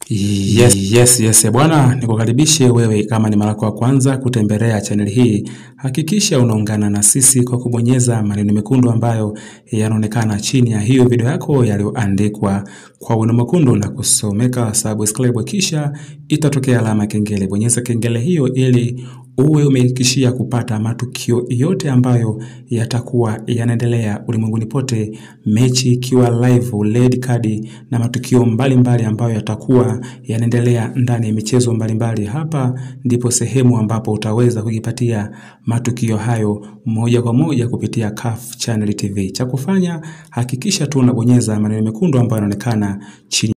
Yes, bwana, nikukaribishe wewe kama ni mara yako ya kwanza kutembelea channel hii. Hakikisha unaungana na sisi kwa kubonyeza maneno mekundu ambayo yanaonekana chini ya hiyo video yako yaliyoandikwa kwa wino mwekundu na kusomeka subscribe, kisha itatokea alama kengele. Bonyeza kengele hiyo ili uwe umehakikishia kupata matukio yote ambayo yatakuwa yanaendelea ulimwenguni pote, mechi ikiwa live, red card na matukio mbalimbali ambayo yatakuwa yanaendelea ndani ya michezo mbalimbali. Hapa ndipo sehemu ambapo utaweza kujipatia matukio hayo moja kwa moja kupitia CAF Channel TV. Cha kufanya, hakikisha tu unabonyeza maneno mekundu ambayo yanaonekana chini